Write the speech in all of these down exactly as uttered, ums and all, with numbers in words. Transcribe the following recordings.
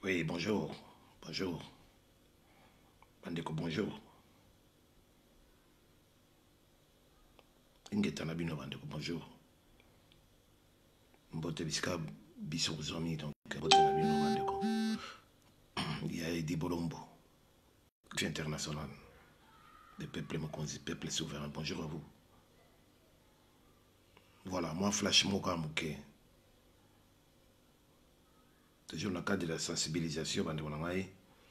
Oui, bonjour. Bonjour. Bandeko, bonjour. Ingetana bino bandeko, bonjour. Mbote biska biso zomi donc mbote na bino bandeko. Il y a Edi Bolombo, du international. Des peuples mokonzi, peuple souverain. Bonjour à vous. Voilà, moi Flash Moka Mouké. Toujours dans le cadre de la sensibilisation, bandeko na ngai.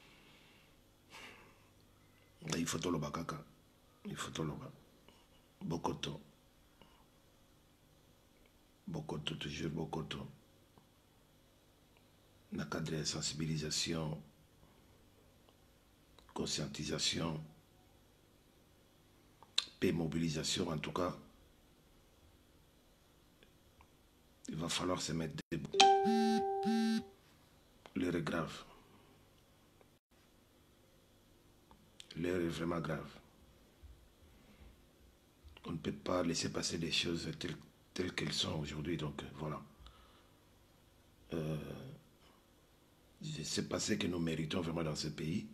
Il faut toloba kaka. Il faut toloba. Bokoto. Bokoto, toujours Bokoto. Dans le cadre de la sensibilisation, conscientisation, paix, mobilisation, en tout cas, il va falloir se mettre debout. L'heure est grave. L'heure est vraiment grave. On ne peut pas laisser passer des choses telles, telles qu'elles sont aujourd'hui. Donc voilà. Euh, c'est passé que nous méritons vraiment dans ce pays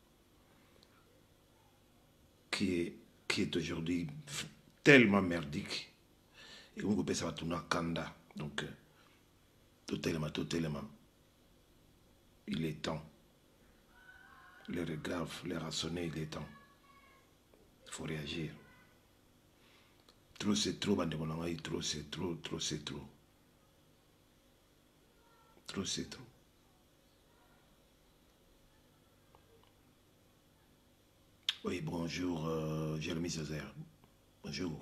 qui est, qui est aujourd'hui tellement merdique. Et on peut ça va tourner à Kanda. Donc, tout élément, tout élément. Il est temps. L'heure est grave, l'heure a sonné, il est temps. Il faut réagir. Trop c'est trop, bande de trop c'est trop, trop c'est trop. Trop c'est trop. Oui, bonjour, euh, Jérémy Césaire. Bonjour.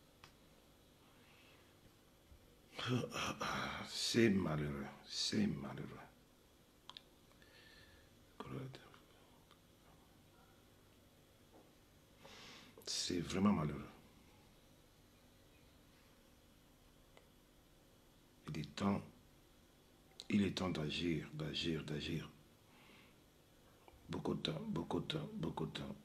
C'est malheureux, c'est malheureux. C'est vraiment malheureux. Il est temps, il est temps d'agir, d'agir, d'agir. Beaucoup de temps, beaucoup de temps, beaucoup de temps.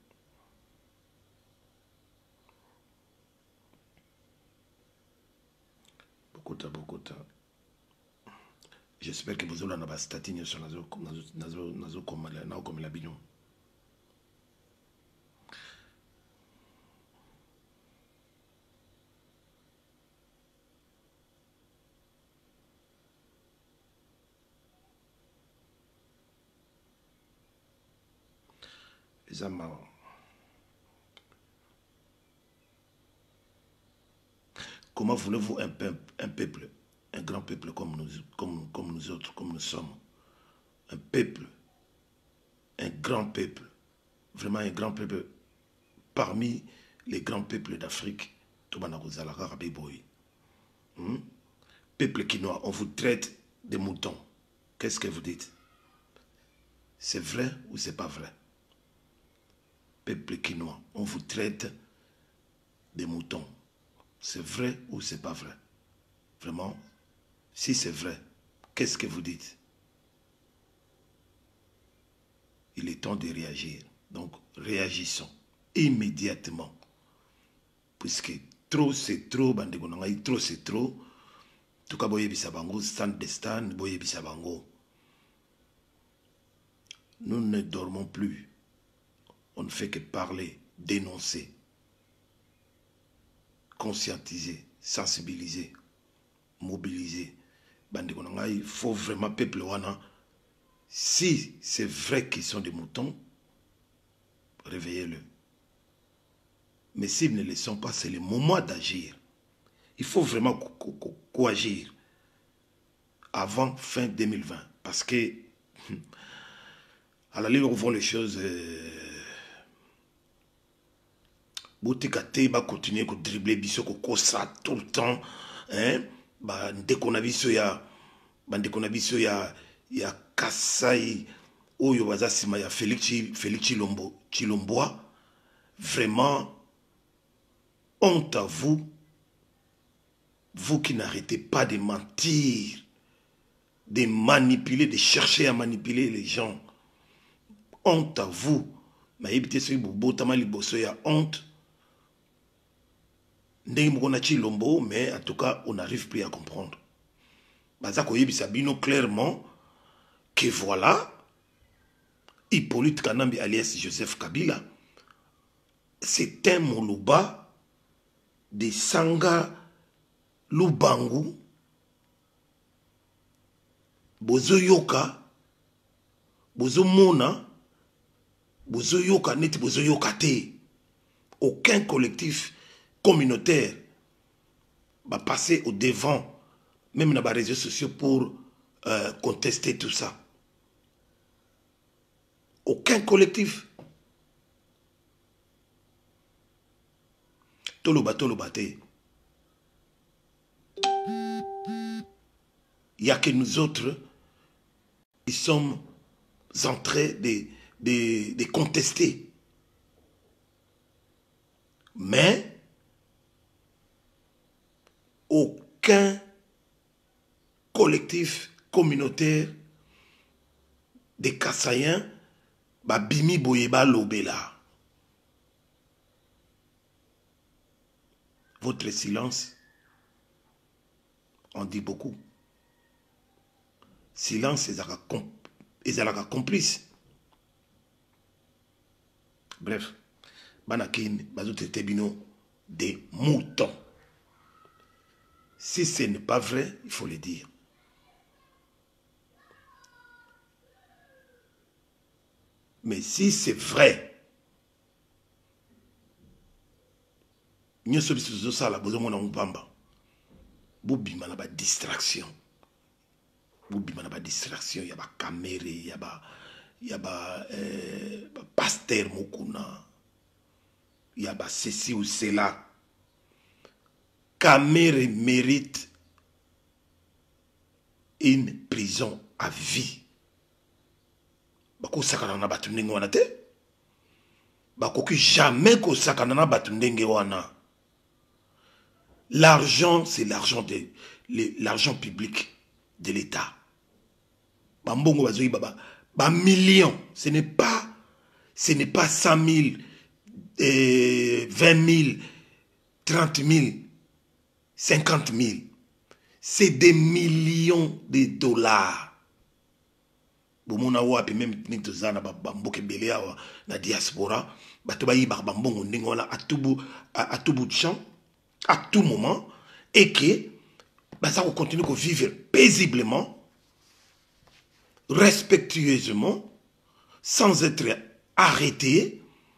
Beaucoup de temps, beaucoup de temps. J'espère que vous avez la statine sur nazo nazo nazo comme la nazo comme la bignon. Les amants. Comment voulez-vous un peuple, un peuple, un grand peuple comme nous, comme, comme nous autres, comme nous sommes, un peuple, un grand peuple, vraiment un grand peuple, parmi les grands peuples d'Afrique, hmm? Peuple quinois, on vous traite de moutons. Qu'est-ce que vous dites? C'est vrai ou c'est pas vrai? Peuple quinois, on vous traite de moutons. C'est vrai ou c'est pas vrai? Vraiment, si c'est vrai, qu'est-ce que vous dites? Il est temps de réagir. Donc, réagissons immédiatement. Puisque trop c'est trop, trop c'est trop. En tout cas, boye bisabango, stand de stand, boye bisabango. Nous ne dormons plus. On ne fait que parler, dénoncer, conscientiser, sensibiliser, mobiliser. Il faut vraiment peuple wana. Si c'est vrai qu'ils sont des moutons, réveillez-le. Mais s'ils ne le sont pas, c'est le moment d'agir. Il faut vraiment co-agir avant fin deux mille vingt. Parce que à la ligne, on voit les choses. Boutikate va continuer à dribbler biso ko ça tout le temps. Hein? Bah, dès qu'on a vu ça, il y a, bah, dès qu'on a vu ça, il y a, il y a Kassai, Oyo Bazasima, il y a Félix, Félix Chilombo, Chilombois. Vraiment, honte à vous, vous qui n'arrêtez pas de mentir, de manipuler, de chercher à manipuler les gens. Honte à vous. Mais évitez ce que vous avez il y a honte. Mais en tout cas, on n'arrive plus à comprendre. Bazako Yebisabino clairement que voilà, Hippolyte Kanambi alias Joseph Kabila, c'est un Moluba de Sanga Lubangu, Bozo Yoka, Bozo Mona, Bozo Yoka, net Bozo Yoka te. Aucun collectif communautaire va passer au devant, même dans les réseaux sociaux, pour euh, contester tout ça. Aucun collectif. Toloba, toloba te. Il n'y a que nous autres qui sommes en train de, de, de contester. Mais aucun collectif communautaire des Kassaïens ba bimi boyeba lobela. Votre silence en dit beaucoup. Silence est à complice. Bref, Banakin, Bazoute Tebino, des moutons. Si ce n'est pas vrai, il faut le dire. Mais si c'est vrai, nous sommes sur ça, la besoin de Mbamba. Boubi mana ba distraction. Boubi mana ba distraction, il y a ba caméra, il y a ba il y a ba euh, pasteur mukuna. Il y a ba ceci ou cela. Caméra mérite une prison à vie. Bako sakana na batu ndenge wana te. Bako ki jamais ko sakana na batu ndenge wana. L'argent, c'est l'argent de l'argent public de l'État. Bambongo bazoui baba, ba millions. Ce n'est pas, ce n'est pas cent mille, euh, vingt mille, trente mille, cinquante mille. C'est des millions de dollars. Bomona wapi même ni tozana ba bamboke belé awa na diaspora, bato ba yiba bambongo ndenge wana atubu atubu champ. À tout moment, et que bah, ça va continuer à vivre paisiblement, respectueusement, sans être arrêté,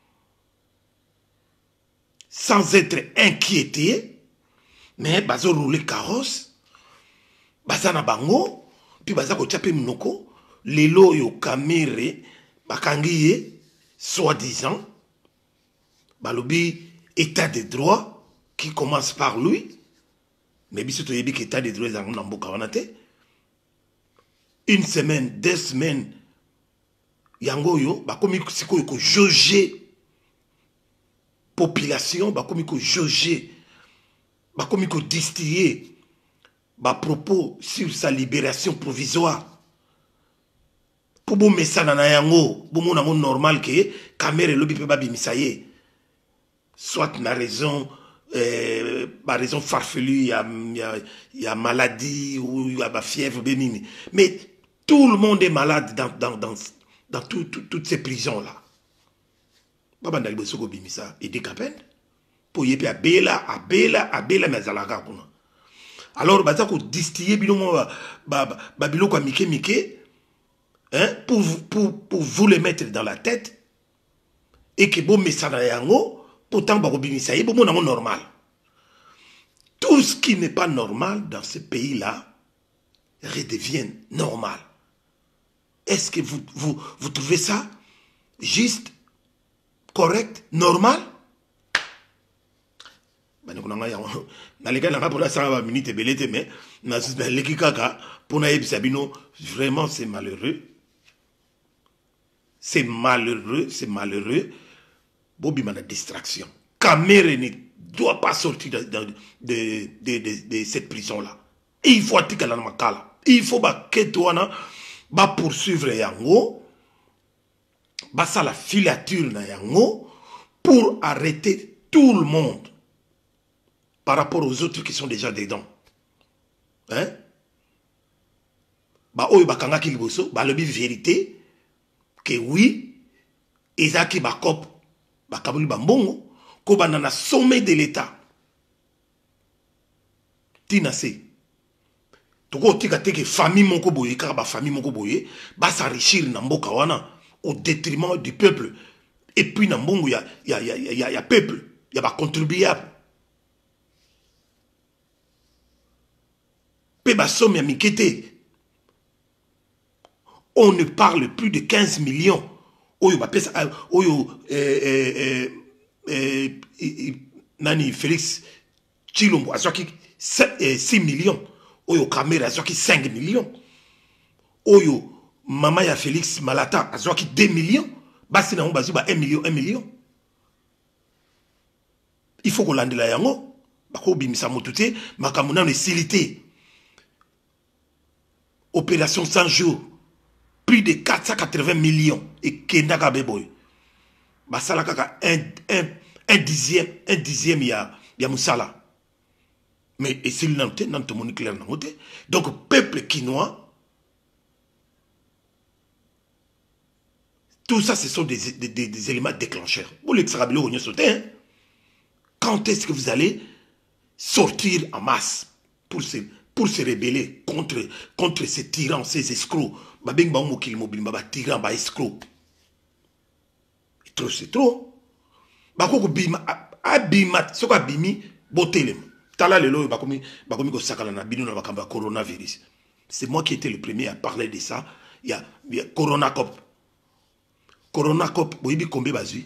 sans être inquiété, mais bah, ça rouler carrosse, bah, ça na bango, puis bah, ça ko tchape mnoko, les lots yo kamere, bah, kangiye, soi-disant, bah, lobby état de droit, qui commence par lui, mais bien sûr, il y a des états de droit dans le une semaine, deux semaines, yango yo, bah comme il faut juger population, bah comme il faut juger, bah comme il faut distiller, bah propos sur sa libération provisoire. Pour vous mettre ça dans yango, pour mon amour normal que caméra lobby peut pas bimisaye, soit na raison. Euh, par raison farfelue, il y a, y, a, y a maladie ou il y a ma fièvre bénigne. Mais tout le monde est malade dans, dans, dans, dans tout, tout, toutes ces prisons-là. Baba Ndali Bosoko Bimisa et décapen. Pour y aller à Bela, à Bela, à Bela, mais à la gare. Alors, bah, ça, distiller, babilo, quoi, Mike, Mike, hein, pour, pour, pour vous les mettre dans la tête, et que bon, mais ça n'a rien. Pourtant, c'est normal. Tout ce qui n'est pas normal dans ce pays-là redevient normal. Est-ce que vous, vous, vous trouvez ça juste, correct, normal? Vraiment, c'est malheureux. C'est malheureux, c'est malheureux. Bobby m'a distraction. Caméra ne doit pas sortir de, de, de, de, de, de cette prison-là. Il faut attirer la makala. Il faut que toi ba poursuivre yango, ba ça la filature na yango pour arrêter tout le monde par rapport aux autres qui sont déjà dedans. Hein? Ba oyo ba kanga ki liboso, ba lobi vérité que oui. ezaki bakop bakaboli bambongo ko banana sommet de l'état tina se toko tika teke famille moko boye kaka ba famille moko boye ba s'enrichir na mboka wana au détriment du peuple et puis na mbongo ya ya ya ya ya peuple ya ba contribuable pe ba somme ya mikete. On ne parle plus de quinze millions. Oyo ba pesa oyo euh euh euh nani Félix Tshilombo azwaki six millions. Oyo Kamera azwaki cinq millions. Oyo mama ya Félix Malata azwaki deux millions. Basi na on bazu ba un million un million. Il faut qu'on landela yango bako bimisa motute makamuna ne silité. Opération cent jours. Plus de quatre cent quatre-vingts millions et Kendaka Beboy. Basala kaka un, un, un dixième, un dixième ya, ya Moussala. Mais et c'est l'un de nos clair noté. Donc, peuple quinois, tout ça, ce sont des, des, des, des éléments déclencheurs. Vous l'extrabilo, on sauté, hein? Quand est-ce que vous allez sortir en masse pour se, pour se rebeller contre, contre ces tyrans, ces escrocs? Babeng ba mokili mobile ba tyran ba escroc. Trop c'est trop. Ba ko bima abima soka bimi botelem. Tala lelo ba komi ba komi ko sakala na bino na bakamba coronavirus. C'est moi qui étais le premier à parler de ça. Il y a, il y a Corona Cop. Corona Cop, boyibi combien bazui?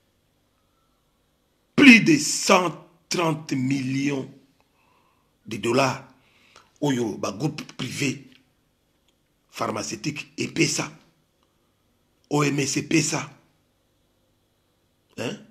Plus de cent trente millions de dollars. Oyo ba groupe privé pharmaceutique et P S A. O M S et P S A. Hein?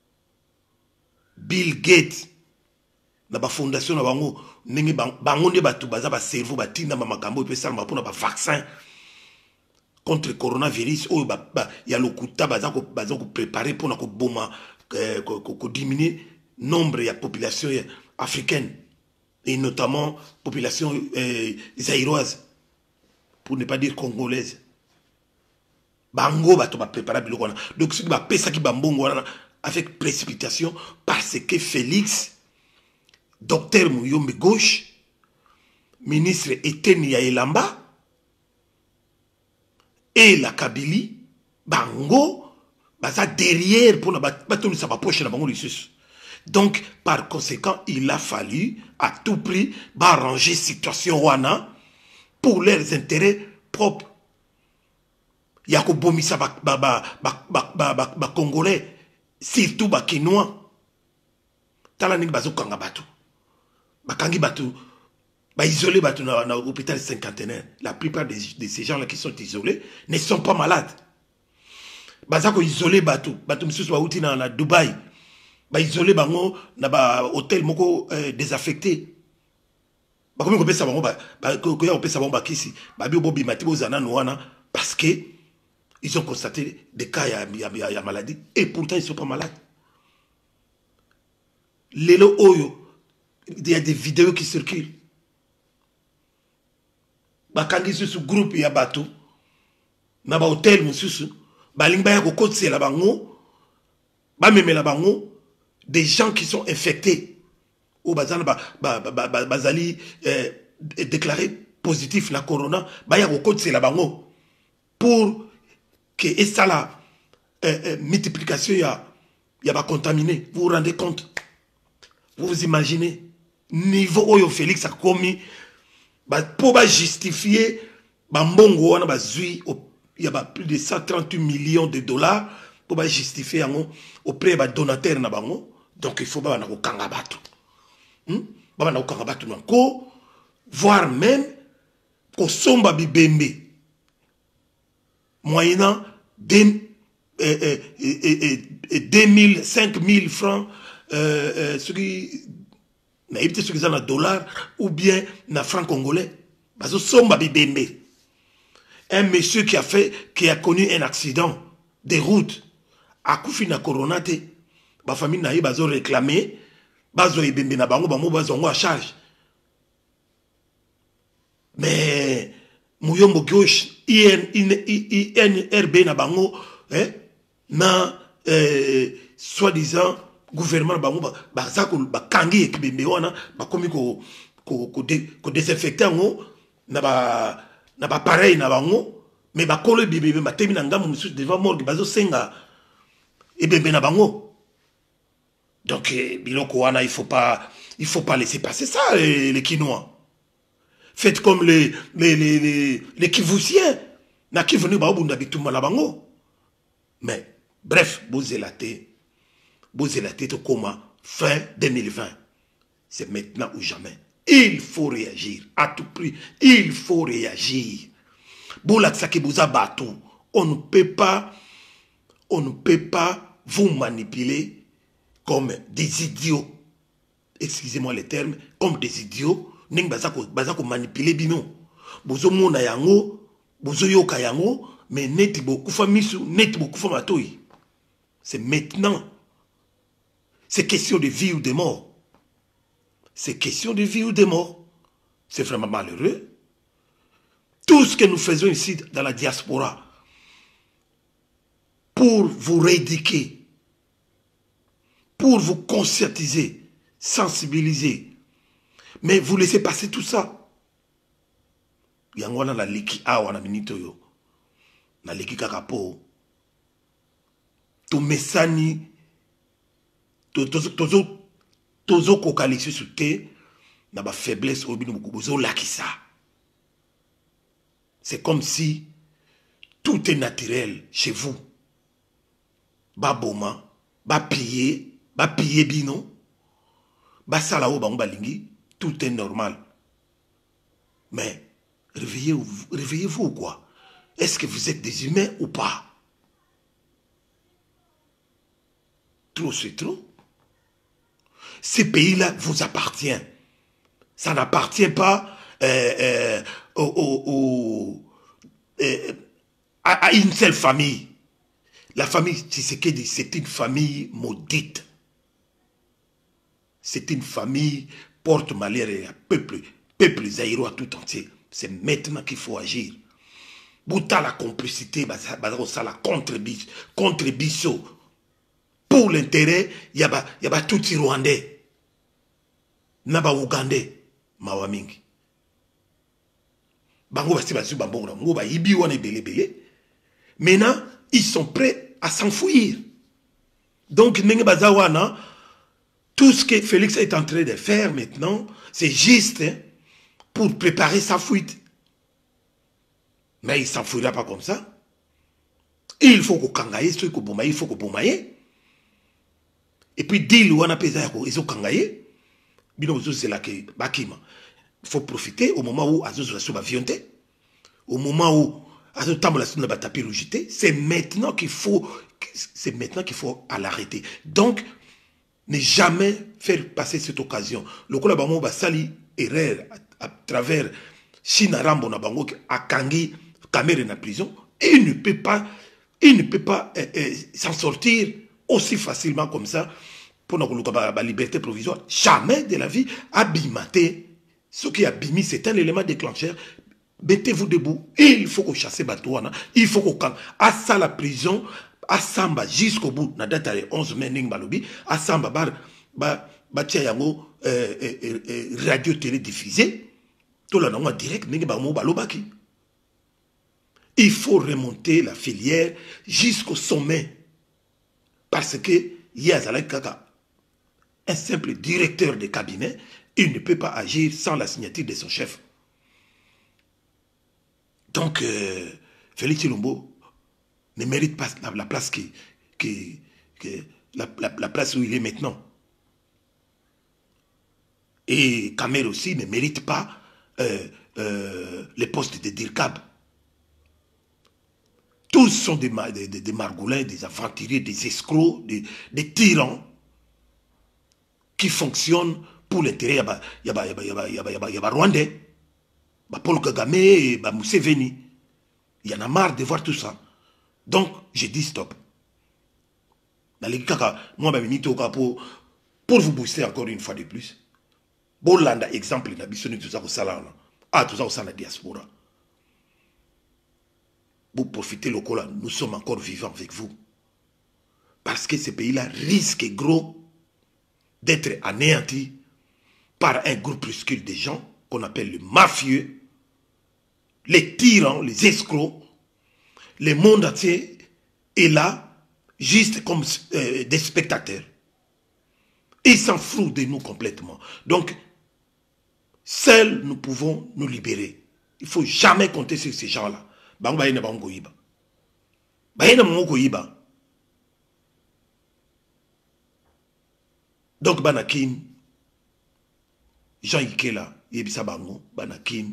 Bill Gates. Na ba fondation na bango ndenge bango nde batu baza ba cerveau batinda ma makambo pe ça ma pona ba vaccin contre coronavirus o ba ya lokuta baza ko baza ko préparer pour na ko boma ko ko diminuer nombre ya population africaine et notamment population euh, zaïroise. Pour ne pas dire congolaise. Bango bato ba préparer biloko wana. Donc ce qui ba pesa ki bambongo wana avec précipitation parce que Félix docteur Muyombe gauche ministre Etienne Yaelamba et la Kabylie bango baza derrière pour na bato sa ba poche na bango lissus. Donc par conséquent il a fallu à tout prix ba arranger situation wana pour leurs intérêts propres. Yako bomisa ba ba ba ba ba ba ba congolais, surtout ba quinois. Tala ning bazo kanga batu. Ba kangi batu, ba isolé batu na, na hôpital cinquantenaire. La plupart de, de ces gens là qui sont isolés ne sont pas malades. Bazako isolé batu, batu msusu ba uti na, na Dubaï. Ba isolé bango na ba hôtel moko euh, désaffecté. Parce que ils ont constaté des cas de maladie et pourtant ils ne sont pas malades. Lelo Oyo, il y a des vidéos qui circulent. Bakangi sur ce groupe il y a bateau, na ba hôtel mususu, balingba ya kokotse la bango, ba meme la bango, des gens qui sont infectés. Ou bazali ba ba ba ba bazali déclaré positif la corona ba ya ko c'est la bango pour que et ça la multiplication ya ya ba contaminé. Vous vous rendez compte? Vous vous imaginez niveau oyo Félix a commis ba pour ba justifier ba mbongo wana ba zui il y a plus de cent trente millions de dollars pour ba justifier yango auprès ba donateur na bango. Donc il faut ba na ko kanga bato. Hmm? Voire même qu'au somba bibembe moyennant deux mille, cinq mille francs euh, ce qui n'a évité ce qui est en dollars ou bien na franc congolais. Parce que somba bibembe un monsieur qui a fait qui a connu un accident de route à Koufi na coronate ba famille na bazo réclamer bazo ebembe na bango bango bazo ngo à charge. Mais Muyombo gauche I N R B na bango hein na euh, soi-disant gouvernement bango ba za ko ba kangi ekibembe wana ba komi ko ko ko ko désinfecter ngo na ba na ba pareil na bango mais ba kolo bibebe matemi na ngamu musu devant morgue bazo senga ebembe na bango. Donc eh, biloko wana il faut pas il faut pas laisser passer ça les, les Quinois. Faites comme les les les les, les Kivusiens na qui venu ba obunda bituma la bango. Mais bref, Bozelaté Bozelaté to koma fin deux mille vingt. C'est maintenant ou jamais. Il faut réagir à tout prix. Il faut réagir. Bolaksaki boza batou. On ne peut pas on ne peut pas vous manipuler comme des idiots. Excusez-moi les termes, comme des idiots. Ning bazako bazako manipuler bino. Bozo mona yango, bozo yoka yango, mais neti boku fa misu, neti boku fa matoi. C'est maintenant. C'est question de vie ou de mort. C'est question de vie ou de mort. C'est vraiment malheureux. Tout ce que nous faisons ici dans la diaspora pour vous rééduquer, pour vous conscientiser, sensibiliser, mais vous laissez passer tout ça. Yangwana la liki awa na minito yo. Na liki kakapo. To mesani tozo tozo kokalisi sute na ba faiblesse obinu bozo lakisa. C'est comme si tout est naturel chez vous. Ba boma, ba piller, ba piller bino, ba salao bango balingi, tout est normal. Mais réveillez-vous, réveillez-vous quoi? Est-ce que vous êtes des humains ou pas? Trop c'est trop. Ce pays-là vous appartient. Ça n'appartient pas euh, euh, au, au, au, euh, à, à une seule famille. La famille Tshisekedi, c'est une famille maudite. C'est une famille porte-malheur et un peuple, peuple zaïrois tout entier. C'est maintenant qu'il faut agir. Bouta la complicité, ça la contre Bisso. Pour l'intérêt, il y a tout les Rwandais. Naba Ougandais, Mawamingi. Bango basi basi bambongo na ngo ba yibi wana belé belé. Maintenant, ils sont prêts à s'enfuir. Donc nenge bazawana, tout ce que Félix est en train de faire maintenant, c'est juste hein, pour préparer sa fuite. Mais il ne s'enfuira pas comme ça. Il faut qu'on kangaye, il faut qu'on bombaye. Et puis, dit on a pesé, ils ont kangaye. C'est là que Bakima. Il faut profiter au moment où Azouz va vionter. Au moment où Azouz Tambola va taper le jeter. C'est maintenant qu'il faut, c'est maintenant qu'il faut l'arrêter. Donc, ne jamais faire passer cette occasion. Le Kola Bango va sali erreur à travers China Rambo na Bango à Kangi, Kamere na prison. Et il ne peut pas, il ne peut pas euh, euh, s'en sortir aussi facilement comme ça pour la liberté provisoire. Jamais de la vie, abimaté. Ce qui a abîmé, c'est un élément déclencheur. Mettez-vous debout. Il faut qu'on chasse Batouana. Il faut qu'on à ça la prison. À Samba jusqu'au bout. Na date onze mai ning balobi. À Samba bar ba ba tia yango radio télé diffusée. Tout là non direct ning ba mo balobaki. Il faut remonter la filière jusqu'au sommet. Parce que il y a Kaka, un simple directeur de cabinet, il ne peut pas agir sans la signature de son chef. Donc, euh, Félix Tshilombo ne mérite pas la, la place qui, qui, qui la, la, la place où il est maintenant. Et Kamer aussi ne mérite pas euh, euh, les postes de Dirkab. Tous sont des, des, des, des margoulins, des aventuriers, des escrocs, des, des tyrans qui fonctionnent pour l'intérêt de Rwandais, Paul Kagame et Museveni. Il y en a marre de voir tout ça. Donc, j'ai dit stop. Moi, pour, pour vous booster encore une fois de plus, Bolanda, exemple, il a besoin de tout ça au salon. Ah, tout ça au salon de la diaspora. Vous profitez le col, nous sommes encore vivants avec vous. Parce que ce pays-là risque gros d'être anéanti par un groupuscule de gens qu'on appelle les mafieux, les tyrans, les escrocs. Le monde entier est là, juste comme euh, des spectateurs. Ils s'en foutent de nous complètement. Donc, seuls nous pouvons nous libérer. Il ne faut jamais compter sur ces gens-là. Donc, Banakin, Jean Ikela, Yebisa Bango, Banakin,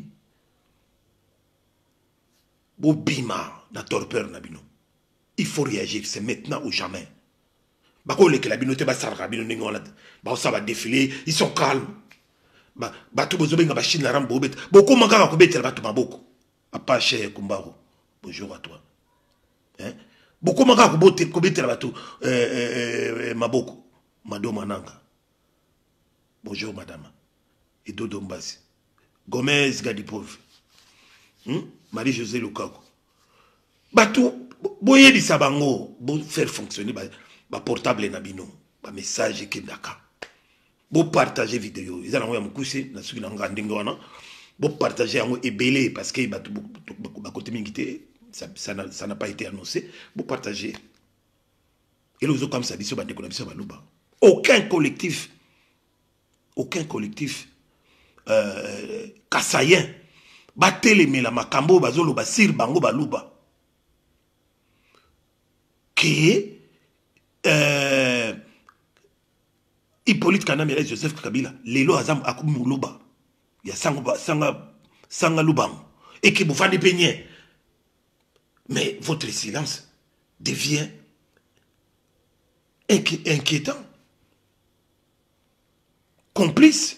Bobima, na torpeur Nabino. Il faut réagir, c'est maintenant ou jamais. Bako le Kelabino te basara bino ningola, ba ça va défiler, ils sont calmes. Ba batu bozobenga ba Chine la rambo bet. Beaucoup mangaka ko betel batu maboko. Papa cher Kumbaro. Bonjour à toi. Hein? Beaucoup mangaka ko botel ko betel batu euh euh maboko. Mado Mananga. Bonjour madame. Et Dodo Mbasi. Gomez Gadi pauvre. Hum? Marie-Josée Lukaku. Batou, boye di sabango, bo faire fonctionner ba, ba portable nabino, ba message kendaka. Bo partager vidéo. Ils ont envoyé mon coucher, na suki na ngandingo wana. Bo partager yango ebélé parce que batou ba côté mingité, ça ça n'a ça n'a pas été annoncé. Bo partager. Et les autres comme ça biso ba ndeko na biso ba luba. Aucun collectif aucun collectif euh kassayen bateleme la makambo bazolo basir bango baluba. Que euh, Hippolyte Kanambe et Joseph Kabila, les lois azam akumu luba, il y a sanga sanga sanga lubam, et que vous faites des peignets. Mais votre silence devient inquiétant, complice.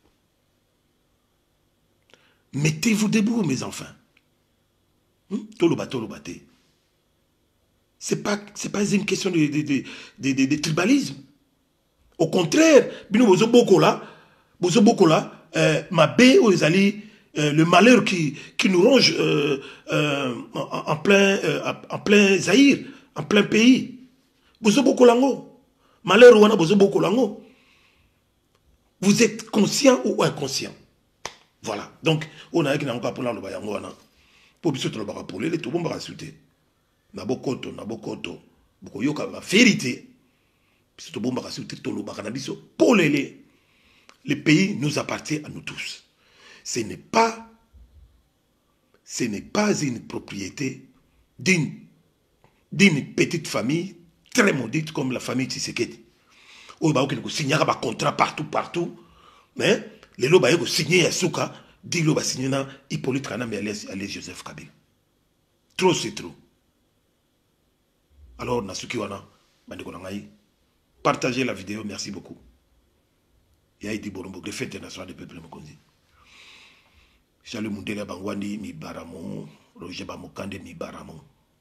Mettez-vous debout, mes enfants. Toloba, toloba, te. C'est pas, c'est pas une question de, de, de, de, de, de tribalisme. Au contraire, bino bozo boko là, bozo boko là, euh, ma bé aux ali, euh, le malheur qui, qui nous ronge euh, euh, en, en plein, euh, en plein Zaïre, en plein pays. Bozo boko lango, malheur wana bozo boko lango. Vous êtes conscient ou inconscient? Voilà. Donc, on a qui n'a pas pour le bayango wana. Pour biso to le baka pour les tout bon baka sauter. Nabokoto, nabokoto, bokoyoka la vérité. Pour le pays nous appartient à nous tous. Ce n'est pas, ce n'est pas une propriété d'une d'une petite famille très maudite comme la famille Tshisekedi. Où il va y signer un contrat partout, partout. Mais les lois vont signer à Souka, dit lois signer dans Hippolyte Kanambe alias Joseph Kabila. Trop c'est trop. Alors, Nasuki Wana, Bandekonangaï, partagez la vidéo, merci beaucoup. Yaïdi Borombo, le fait international des peuples Mokonzi. Salut Mundela Bangwandi, mi Baramo, Roger Bamokande, mi Baramo.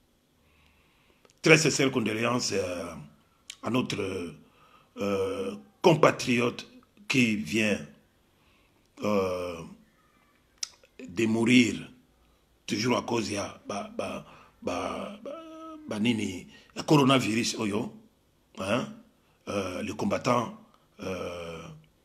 Très sincère condoléances euh, à notre euh, compatriote qui vient euh, de mourir, toujours à cause de la ba, ba, ba, ba, banini, la coronavirus, oyo, hein, euh, le combattant euh,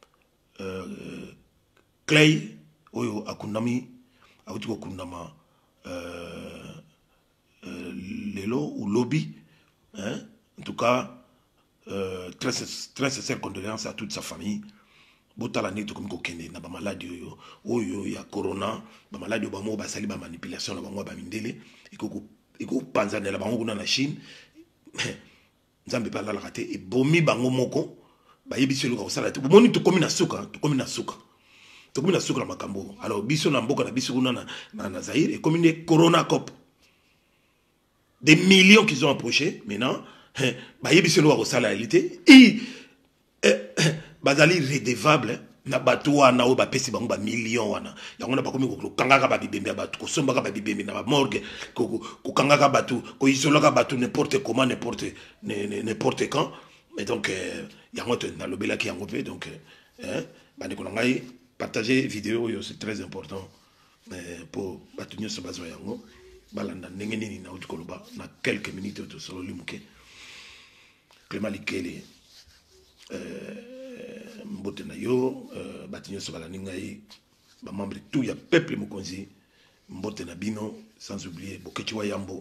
euh, Clay, oyo, akunami, autiko kunama, euh, euh, lelo ou lobby, hein, en tout cas, euh, très, très sincère condoléances à toute sa famille. Botala neto comme kokende na ba maladie oyo, oyo ya corona, ba maladie ba mo ba sali ba manipulation na bango ba mindele, iko iko panza na bango kuna na Chine. Nzambe pa la raté et bomi bango moko ba yebiselo ka sala te bomoni to komi na suka to komi na suka to komi na suka na makambo. Alors biso na mboka na biso kuna na na, na Zaïre et comme une corona cop des millions qu'ils ont approché maintenant ba yebiselo ka sala réalité et bazali redevable na bato wana o ba pesi bango ba millions wana yango na bakomi ko kangaka ba bibembe bato ko sombaka ba bibembe na ba morgue ko ko kangaka bato ko isolaka bato n'importe comment n'importe n'importe quand. Mais donc yango to na lobela ki yango pe donc hein bande ko ngai partager vidéo yo, c'est très important pour bato nyoso bazo yango balanda ndenge nini na uti koloba na quelques minutes to solo limuke. Clément Likele euh, mbote na yo euh, batinyo so balani ngai ba membre tout ya peuple mokonzi mbote na bino sans oublier Boketi Wayambo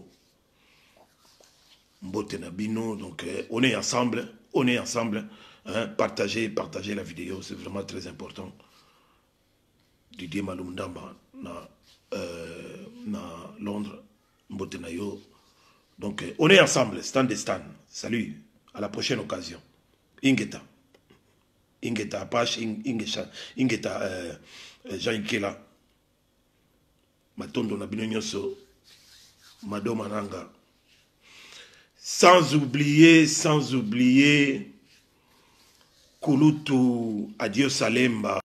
mbote na bino. Donc euh, on est ensemble, on est ensemble, hein, partagez partagez la vidéo, c'est vraiment très important. Didier Malumdamba na euh, na Londres mbote na yo. Donc euh, on est ensemble, stand de stand. Salut, à la prochaine occasion. Ingeta Ingeta Apache Ingeta Ingeta euh, Jean Ikela Matondo na bino nyonso Mado Mananga. Sans oublier, sans oublier Kulutu Adio Salemba.